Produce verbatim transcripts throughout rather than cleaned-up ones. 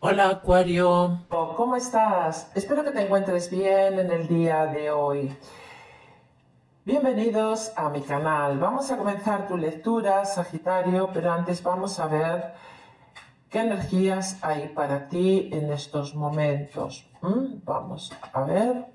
Hola Acuario, ¿Cómo estás? Espero que te encuentres bien en el día de hoy. Bienvenidos a mi canal. Vamos a comenzar tu lectura, Sagitario, pero antes vamos a ver qué energías hay para ti en estos momentos. ¿Mm? Vamos a ver.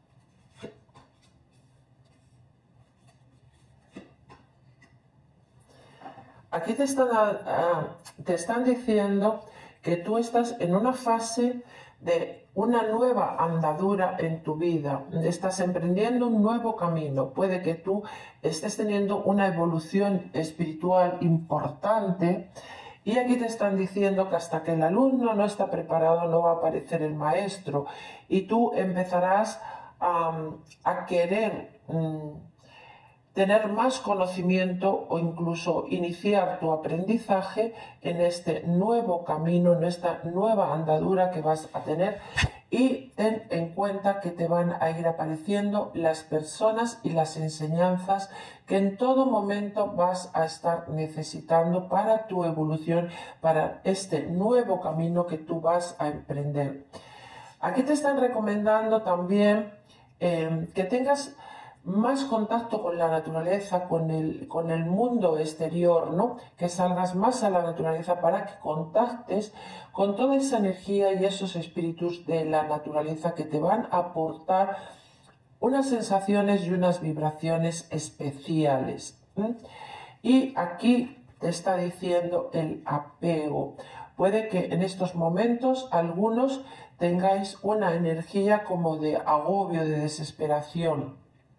Aquí te están, uh, te están diciendo que tú estás en una fase de una nueva andadura en tu vida. Estás emprendiendo un nuevo camino. Puede que tú estés teniendo una evolución espiritual importante. Y aquí te están diciendo que hasta que el alumno no está preparado no va a aparecer el maestro. Y tú empezarás um, a querer... Um, tener más conocimiento o incluso iniciar tu aprendizaje en este nuevo camino, en esta nueva andadura que vas a tener. Y ten en cuenta que te van a ir apareciendo las personas y las enseñanzas que en todo momento vas a estar necesitando para tu evolución, para este nuevo camino que tú vas a emprender. Aquí te están recomendando también eh, que tengas más contacto con la naturaleza, con el, con el mundo exterior, ¿no? Que salgas más a la naturaleza para que contactes con toda esa energía y esos espíritus de la naturaleza que te van a aportar unas sensaciones y unas vibraciones especiales. ¿eh? Y aquí te está diciendo el apego. Puede que en estos momentos algunos tengáis una energía como de agobio, de desesperación,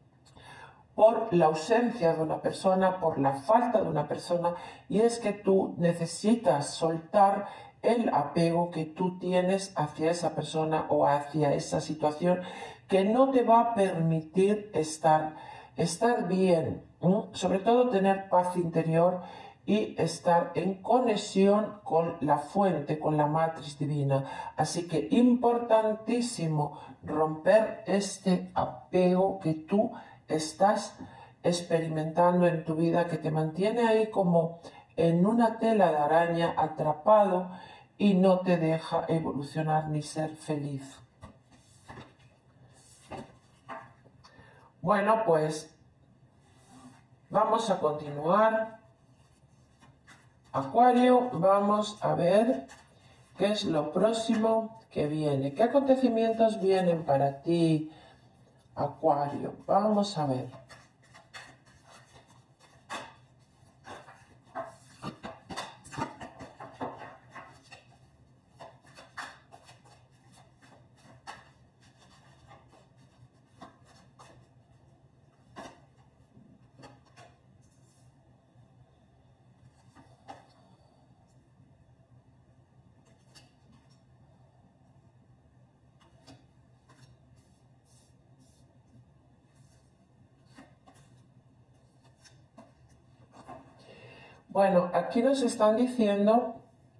por la ausencia de una persona, por la falta de una persona, y es que tú necesitas soltar el apego que tú tienes hacia esa persona o hacia esa situación que no te va a permitir estar, estar bien, ¿eh? Sobre todo tener paz interior y estar en conexión con la fuente, con la matriz divina. Así que importantísimo romper este apego que tú estás experimentando en tu vida, que te mantiene ahí como en una tela de araña atrapado y no te deja evolucionar ni ser feliz. Bueno, pues vamos a continuar. Acuario, vamos a ver qué es lo próximo que viene. ¿Qué acontecimientos vienen para ti, Acuario? Vamos a ver. Bueno, aquí nos están diciendo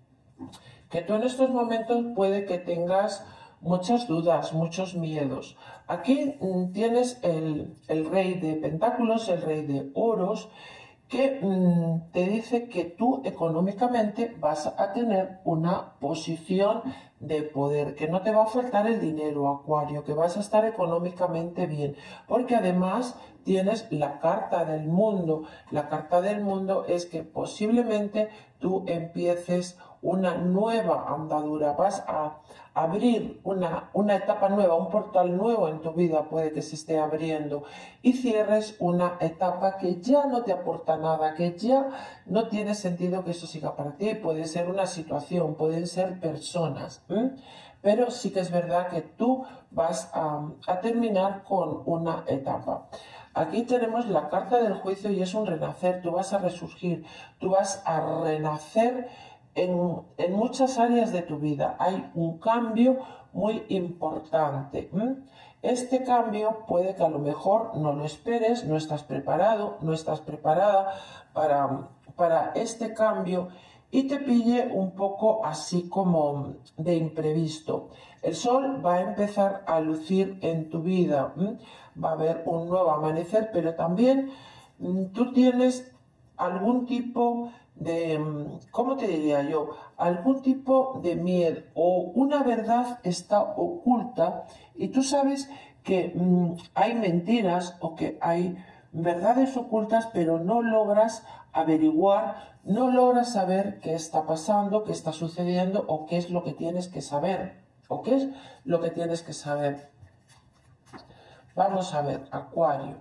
que tú en estos momentos puede que tengas muchas dudas, muchos miedos. Aquí mm, tienes el, el rey de pentáculos, el rey de oros, que mmm, te dice que tú económicamente vas a tener una posición de poder, que no te va a faltar el dinero, Acuario, que vas a estar económicamente bien, porque además tienes la carta del mundo. La carta del mundo es que posiblemente tú empieces una nueva andadura, vas a abrir una, una etapa nueva, un portal nuevo en tu vida puede que se esté abriendo y cierres una etapa que ya no te aporta nada, que ya no tiene sentido que eso siga para ti. Puede ser una situación, pueden ser personas, ¿eh? Pero sí que es verdad que tú vas a, a terminar con una etapa. Aquí tenemos la carta del juicio y es un renacer, tú vas a resurgir, tú vas a renacer en, en muchas áreas de tu vida. Hay un cambio muy importante. ¿eh? Este cambio puede que a lo mejor no lo esperes, no estás preparado, no estás preparada para, para este cambio y te pille un poco así como de imprevisto. El sol va a empezar a lucir en tu vida, ¿m? Va a haber un nuevo amanecer, pero también ¿m? tú tienes algún tipo de, mm, ¿cómo te diría yo? Algún tipo de miedo o una verdad está oculta y tú sabes que mm, hay mentiras o que hay verdades ocultas, pero no logras averiguar, no logras saber qué está pasando, qué está sucediendo o qué es lo que tienes que saber o qué es lo que tienes que saber. Vamos a ver, Acuario.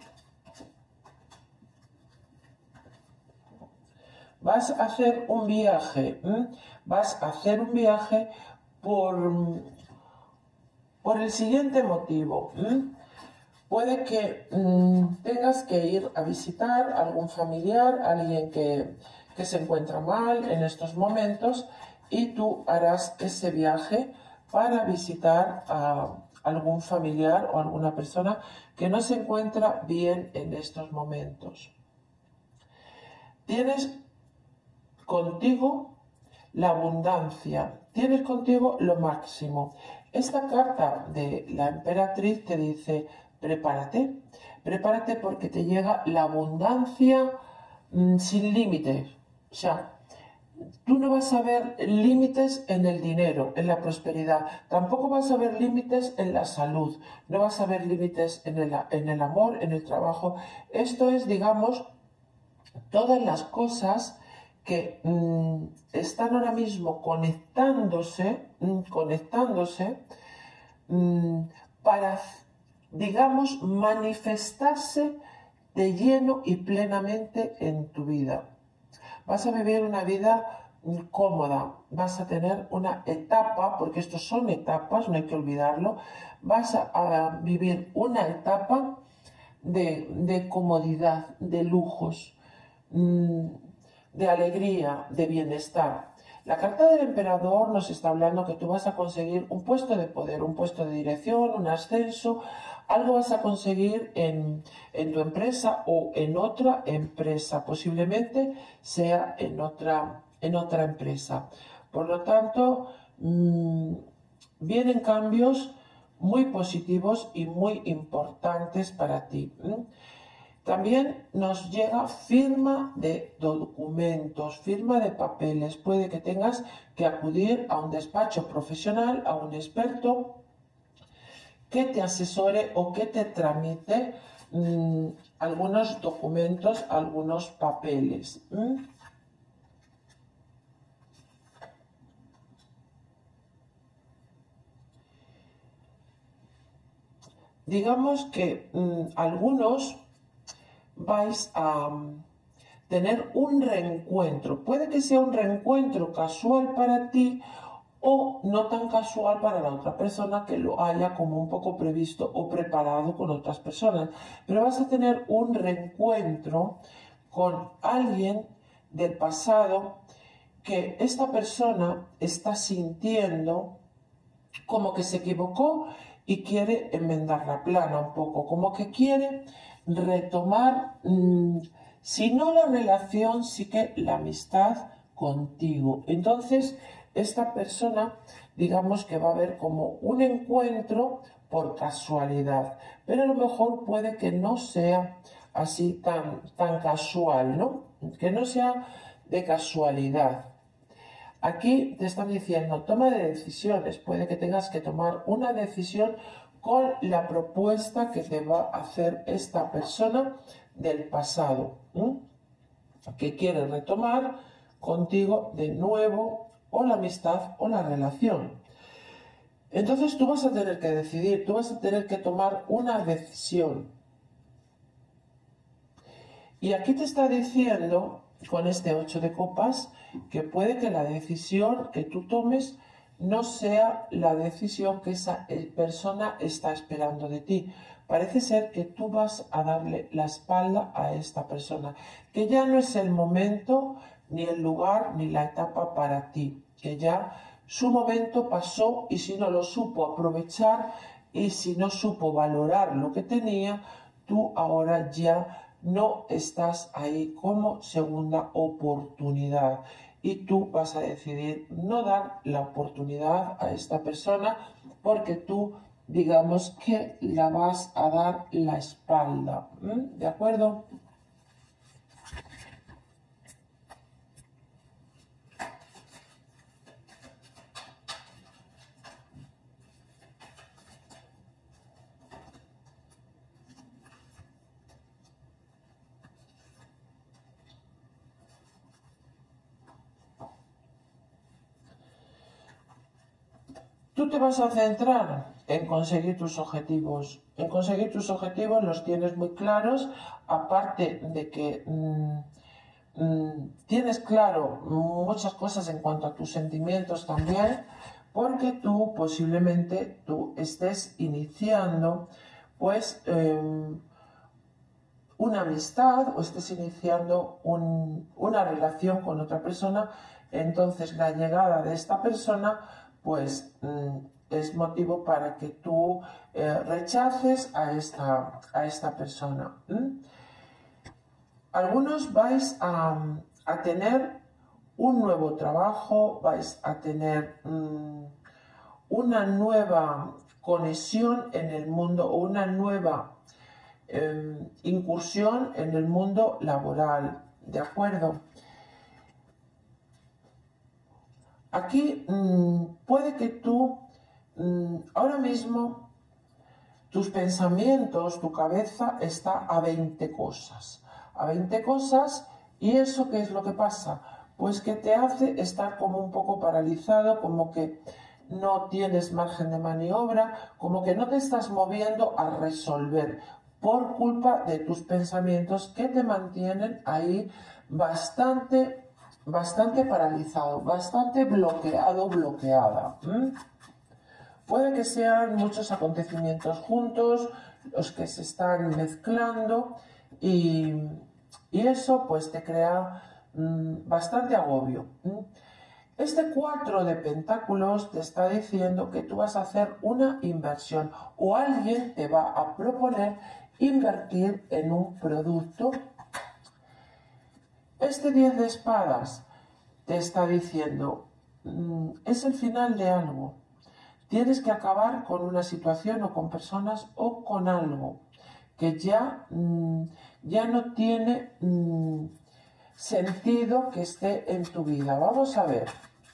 Vas a hacer un viaje, ¿eh? Vas a hacer un viaje por, por el siguiente motivo. ¿eh? Puede que mmm, tengas que ir a visitar a algún familiar, alguien que, que se encuentra mal en estos momentos y tú harás ese viaje para visitar a algún familiar o alguna persona que no se encuentra bien en estos momentos. Tienes contigo la abundancia, tienes contigo lo máximo. Esta carta de la emperatriz te dice, prepárate, prepárate porque te llega la abundancia mmm, sin límites. O sea, tú no vas a ver límites en el dinero, en la prosperidad, tampoco vas a ver límites en la salud, no vas a ver límites en el, en el amor, en el trabajo. Esto es, digamos, todas las cosas que mmm, están ahora mismo conectándose, mmm, conectándose mmm, para, digamos, manifestarse de lleno y plenamente en tu vida. Vas a vivir una vida cómoda, vas a tener una etapa, porque estos son etapas, no hay que olvidarlo, vas a, a vivir una etapa de, de comodidad, de lujos, de alegría, de bienestar. La carta del emperador nos está hablando que tú vas a conseguir un puesto de poder, un puesto de dirección, un ascenso, algo vas a conseguir en, en tu empresa o en otra empresa, posiblemente sea en otra, en otra empresa. Por lo tanto, mmm, vienen cambios muy positivos y muy importantes para ti. ¿eh? También nos llega firma de documentos, firma de papeles. Puede que tengas que acudir a un despacho profesional, a un experto que te asesore o que te tramite mmm, algunos documentos, algunos papeles. ¿Mm? Digamos que mmm, algunos vais a tener un reencuentro. Puede que sea un reencuentro casual para ti o no tan casual para la otra persona que lo haya como un poco previsto o preparado con otras personas. Pero vas a tener un reencuentro con alguien del pasado que esta persona está sintiendo como que se equivocó y quiere enmendar la plana un poco, como que quiere retomar, mmm, si no la relación, sí que la amistad contigo. Entonces, esta persona, digamos que va a haber como un encuentro por casualidad, pero a lo mejor puede que no sea así tan, tan casual, ¿no? Que no sea de casualidad. Aquí te están diciendo, toma de decisiones. Puede que tengas que tomar una decisión con la propuesta que te va a hacer esta persona del pasado, ¿eh? que quiere retomar contigo de nuevo o la amistad o la relación. Entonces tú vas a tener que decidir, tú vas a tener que tomar una decisión. Y aquí te está diciendo, con este ocho de copas, que puede que la decisión que tú tomes no sea la decisión que esa persona está esperando de ti. Parece ser que tú vas a darle la espalda a esta persona, que ya no es el momento, ni el lugar, ni la etapa para ti, que ya su momento pasó y si no lo supo aprovechar y si no supo valorar lo que tenía, tú ahora ya no estás ahí como segunda oportunidad y tú vas a decidir no dar la oportunidad a esta persona porque tú digamos que la vas a dar la espalda. ¿Mm? ¿De acuerdo? Tú te vas a centrar en conseguir tus objetivos. En conseguir tus objetivos los tienes muy claros, aparte de que mmm, mmm, tienes claro muchas cosas en cuanto a tus sentimientos también, porque tú posiblemente tú estés iniciando pues eh, una amistad o estés iniciando un, una relación con otra persona. Entonces la llegada de esta persona pues mmm, es motivo para que tú eh, rechaces a esta, a esta persona. ¿Mm? Algunos vais a, a tener un nuevo trabajo, vais a tener mmm, una nueva conexión en el mundo o una nueva eh, incursión en el mundo laboral, ¿de acuerdo? Aquí mmm, puede que tú mmm, ahora mismo tus pensamientos, tu cabeza está a veinte cosas, a veinte cosas, y eso ¿qué es lo que pasa? Pues que te hace estar como un poco paralizado, como que no tienes margen de maniobra, como que no te estás moviendo a resolver por culpa de tus pensamientos que te mantienen ahí bastante, bastante paralizado, bastante bloqueado, bloqueada. ¿Mm? Puede que sean muchos acontecimientos juntos, los que se están mezclando y, y eso pues te crea mmm, bastante agobio. ¿Mm? Este cuatro de pentáculos te está diciendo que tú vas a hacer una inversión o alguien te va a proponer invertir en un producto. Este diez de espadas te está diciendo mmm, es el final de algo. Tienes que acabar con una situación o con personas o con algo que ya, mmm, ya no tiene mmm, sentido que esté en tu vida. Vamos a ver.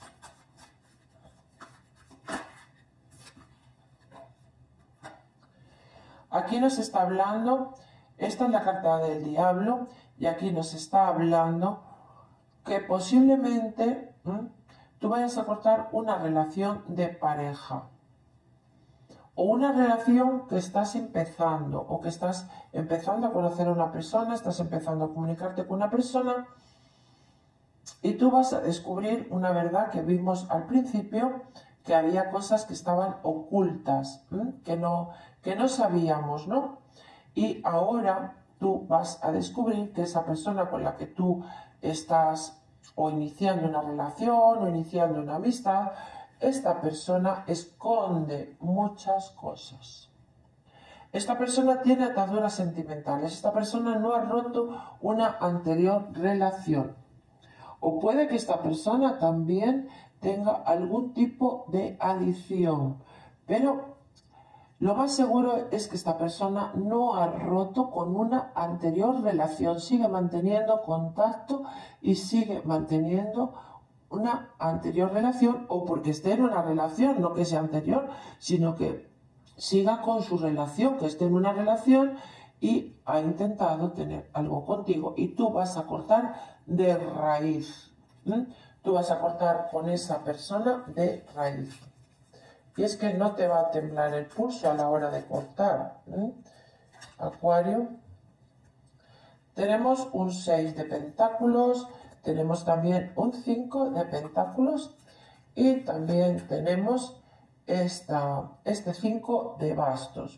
Aquí nos está hablando, esta es la carta del diablo, y aquí nos está hablando que posiblemente ¿m? tú vayas a cortar una relación de pareja. O una relación que estás empezando, o que estás empezando a conocer a una persona, estás empezando a comunicarte con una persona, y tú vas a descubrir una verdad que vimos al principio, que había cosas que estaban ocultas, ¿eh? que, no, que no sabíamos, ¿no? Y ahora tú vas a descubrir que esa persona con la que tú estás o iniciando una relación o iniciando una amistad, esta persona esconde muchas cosas. Esta persona tiene ataduras sentimentales, esta persona no ha roto una anterior relación. O puede que esta persona también tenga algún tipo de adicción, pero lo más seguro es que esta persona no ha roto con una anterior relación, sigue manteniendo contacto y sigue manteniendo una anterior relación, o porque esté en una relación, no que sea anterior, sino que siga con su relación, que esté en una relación y ha intentado tener algo contigo y tú vas a cortar de raíz. ¿Mm? Tú vas a cortar con esa persona de raíz. Y es que no te va a temblar el pulso a la hora de cortar. ¿Mm? Acuario. Tenemos un seis de pentáculos, tenemos también un cinco de pentáculos y también tenemos esta, este cinco de bastos.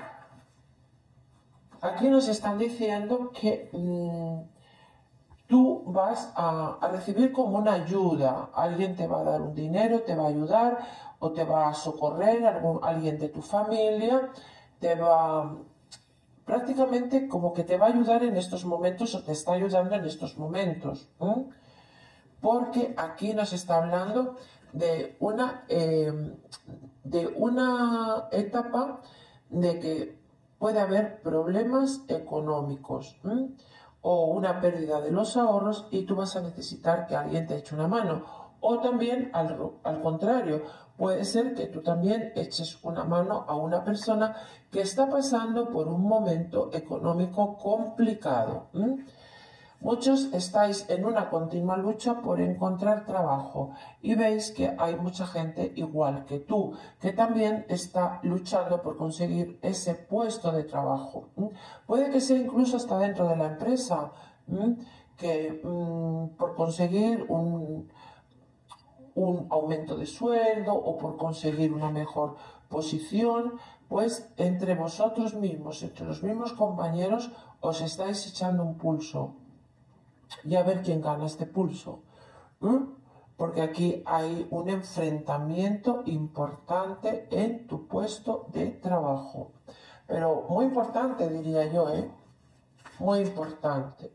Aquí nos están diciendo que mmm, tú vas a, a recibir como una ayuda. Alguien te va a dar un dinero, te va a ayudar o te va a socorrer, algún, alguien de tu familia, te va prácticamente como que te va a ayudar en estos momentos o te está ayudando en estos momentos. ¿eh? Porque aquí nos está hablando de una, eh, de una etapa de que puede haber problemas económicos. ¿eh? O una pérdida de los ahorros y tú vas a necesitar que alguien te eche una mano. O también al, al contrario, puede ser que tú también eches una mano a una persona que está pasando por un momento económico complicado. ¿Mm? Muchos estáis en una continua lucha por encontrar trabajo y veis que hay mucha gente igual que tú, que también está luchando por conseguir ese puesto de trabajo. Puede que sea incluso hasta dentro de la empresa, que por conseguir un, un aumento de sueldo o por conseguir una mejor posición, pues entre vosotros mismos, entre los mismos compañeros, os estáis echando un pulso. Y a ver quién gana este pulso. ¿Mm? Porque aquí hay un enfrentamiento importante en tu puesto de trabajo. Pero muy importante, diría yo, ¿eh? Muy importante.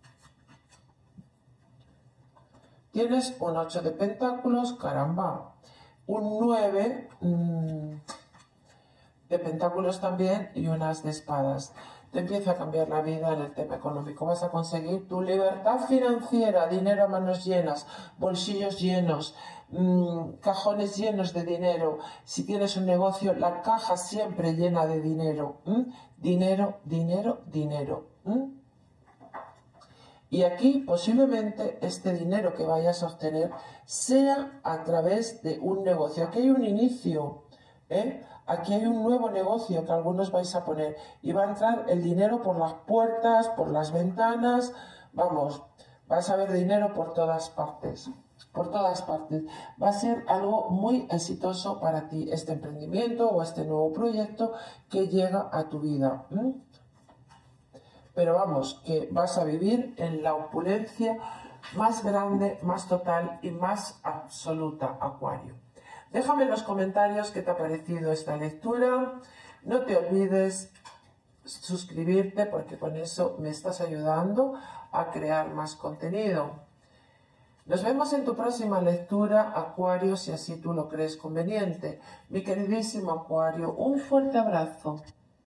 Tienes un ocho de pentáculos, caramba. Un nueve mmm, de pentáculos también y un as de espadas. Te empieza a cambiar la vida en el tema económico. Vas a conseguir tu libertad financiera, dinero a manos llenas, bolsillos llenos, mmm, cajones llenos de dinero. Si tienes un negocio, la caja siempre llena de dinero. ¿Mm? Dinero, dinero, dinero. ¿Mm? Y aquí posiblemente este dinero que vayas a obtener sea a través de un negocio. Aquí hay un inicio, ¿eh? Aquí hay un nuevo negocio que algunos vais a poner y va a entrar el dinero por las puertas, por las ventanas, vamos, vas a ver dinero por todas partes, por todas partes. Va a ser algo muy exitoso para ti este emprendimiento o este nuevo proyecto que llega a tu vida. ¿Mm? Pero vamos, que vas a vivir en la opulencia más grande, más total y más absoluta, Acuario. Déjame en los comentarios qué te ha parecido esta lectura. No te olvides suscribirte porque con eso me estás ayudando a crear más contenido. Nos vemos en tu próxima lectura, Acuario, si así tú lo crees conveniente. Mi queridísimo Acuario, un fuerte abrazo.